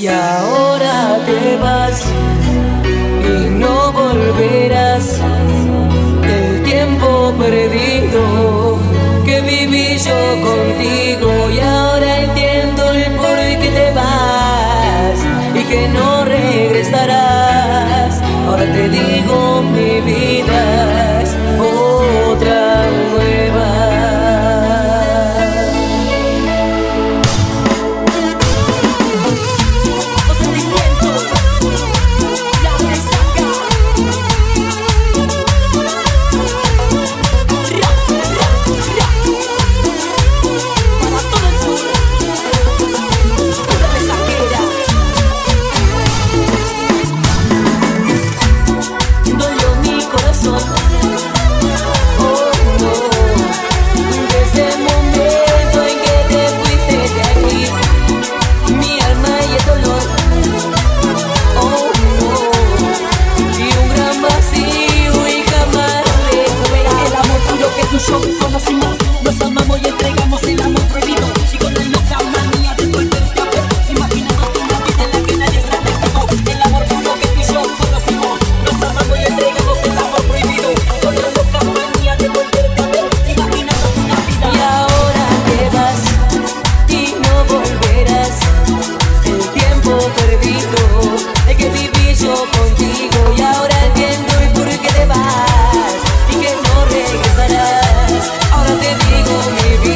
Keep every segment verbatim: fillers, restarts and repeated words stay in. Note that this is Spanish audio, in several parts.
Y ahora te vas y no volverás. El tiempo perdido que viví yo contigo, y ahora entiendo el por qué te vas y que no regresarás. Ahora te digo, mi vida es otra nueva. Yo conocimos, nos amamos y entregamos el amor prohibido. Y con la loca manía de volverte a ver, imaginando una vida en la que nadie se dejó. El amor puro que tú y yo conocimos, nos amamos y entregamos el amor prohibido. Con la loca manía de volverte a ver, imaginando una vida. Y ahora te vas y no volverás. El tiempo perdido, el que viví yo contigo, y ahora entiendo el por qué te vas y que no regresarás. Ahora te digo, mi vida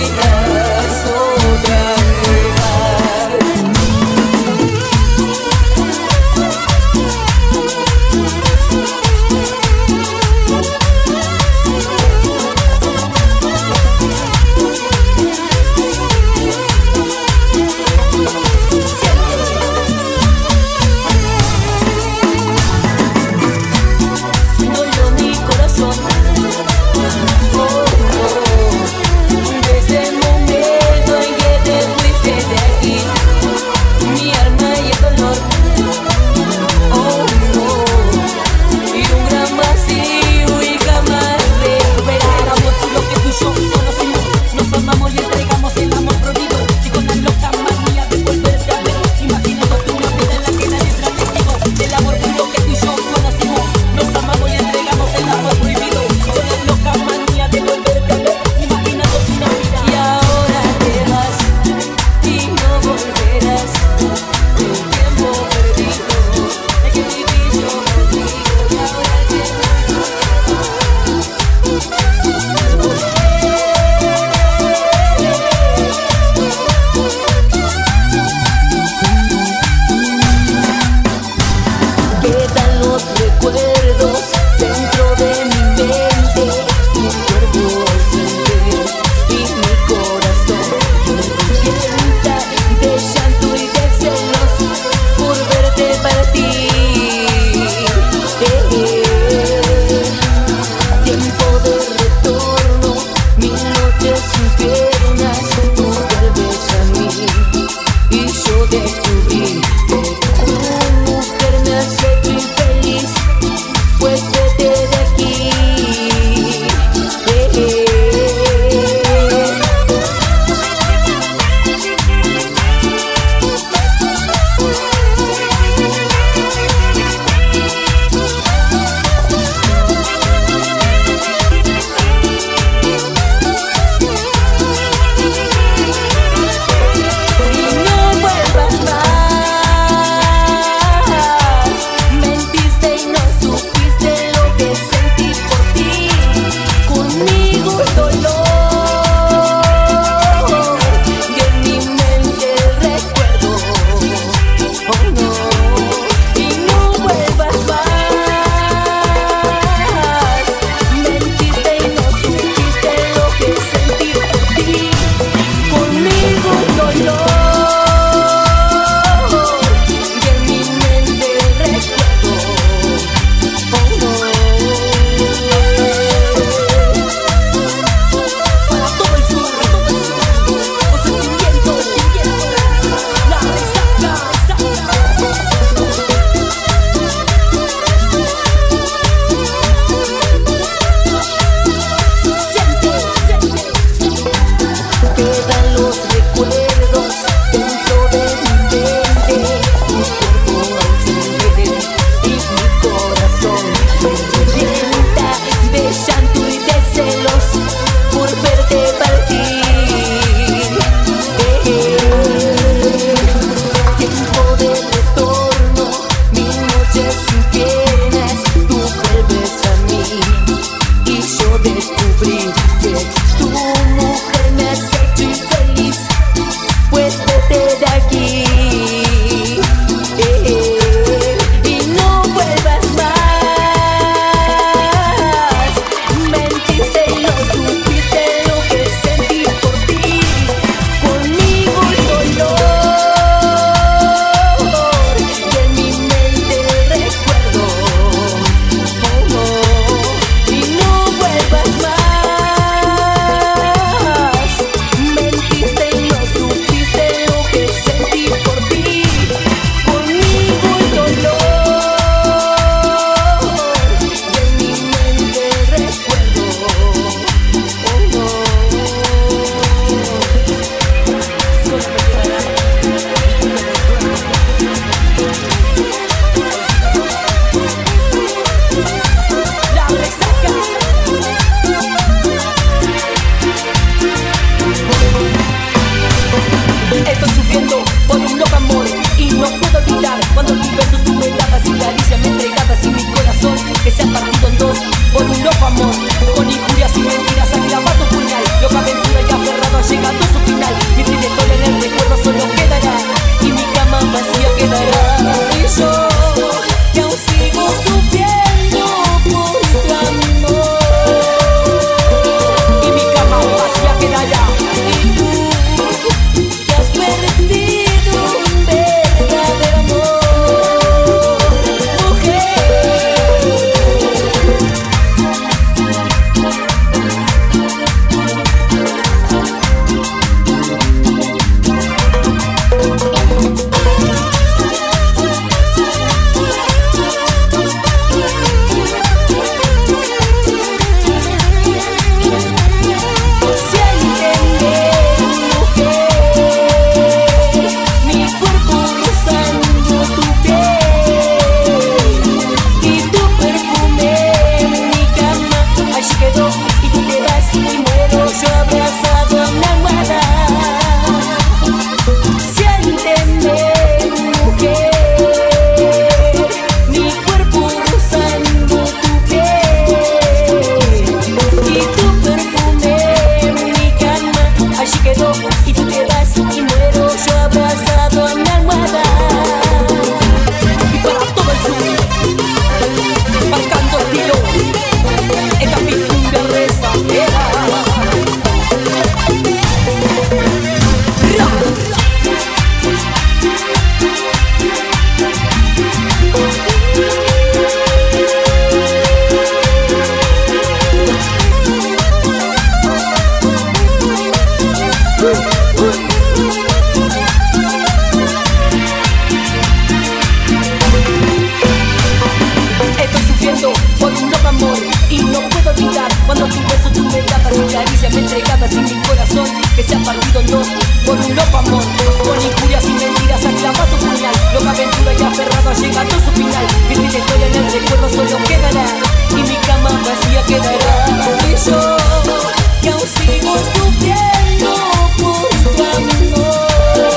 Estoy sufriendo por un loco amor y no puedo olvidar cuando tu beso, tu mirada, tu caricia me entregabas y mi corazón que se ha partido en dos por un loco amor. Con injurias y mentiras ha clavado tu puñal, loca aventura y aferrado ha llegado a su final. Mi triste historia en el recuerdo solo quedará y mi cama vacía quedará. Y yo que aún sigo sufriendo por tu amor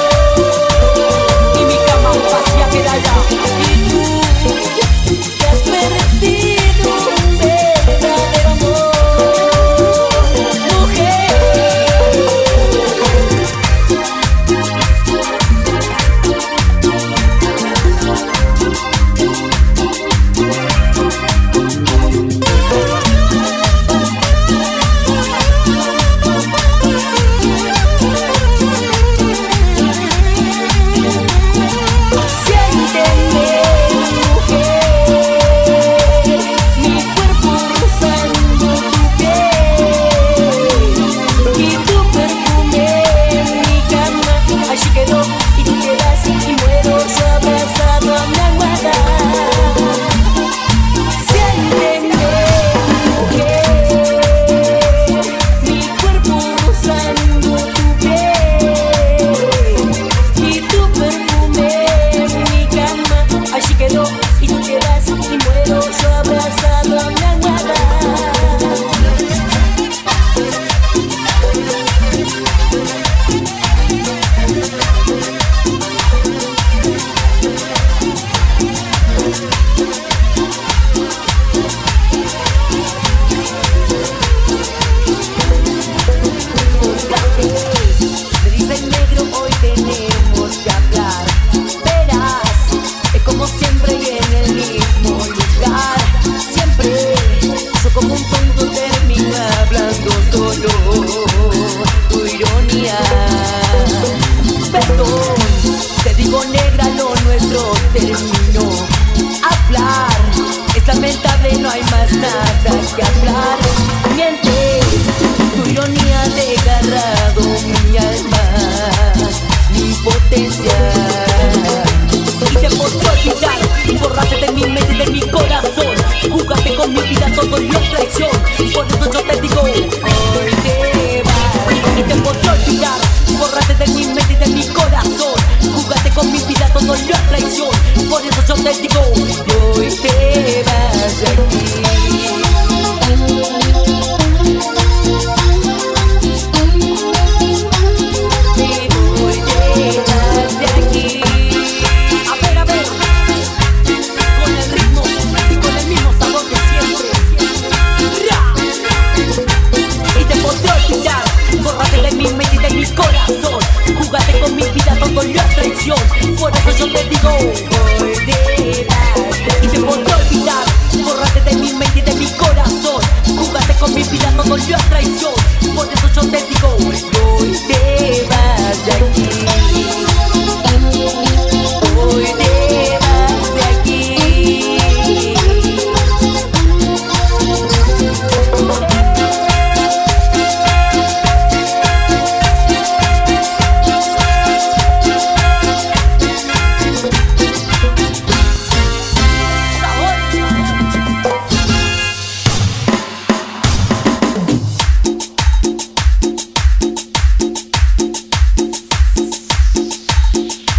y mi cama vacía quedará. Y tú te has perdido un verdadero amor, mujer.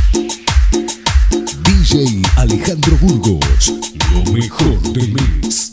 D J Alejandro Burgos, lo mejor del mix.